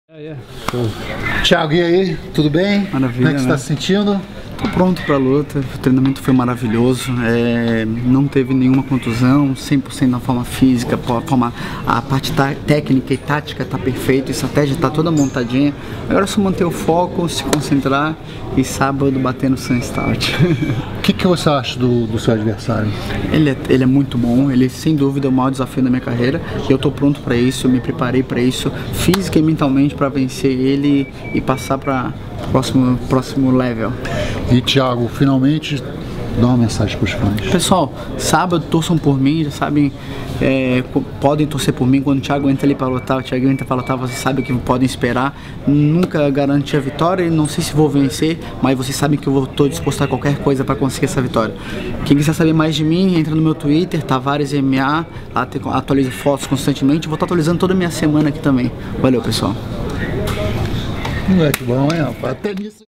Thiago, e aí? Tudo bem? Maravilha, como é que você né? está se sentindo? Tô pronto para a luta, o treinamento foi maravilhoso, não teve nenhuma contusão, 100% na forma física, a parte técnica e tática está perfeita, a estratégia está toda montadinha. Agora é só manter o foco, se concentrar e sábado bater no Sunstout. O que você acha do seu adversário? Ele é muito bom, ele sem dúvida é o maior desafio da minha carreira e eu tô pronto para isso, eu me preparei para isso física e mentalmente para vencer ele e passar para próximo level. E Thiago, finalmente dá uma mensagem para os fãs. Pessoal, sábado torçam por mim, já sabem, podem torcer por mim. Quando o Thiago entra ali para lutar, o Thiago entra para lutar, vocês sabem o que podem esperar. Nunca garanti a vitória, não sei se vou vencer, mas vocês sabem que eu estou disposto a qualquer coisa para conseguir essa vitória. Quem quiser saber mais de mim, entra no meu Twitter, TavaresMA, lá atualizo fotos constantemente, vou estar atualizando toda a minha semana aqui também. Valeu, pessoal. Moleque bom, hein, rapaz? Até nisso.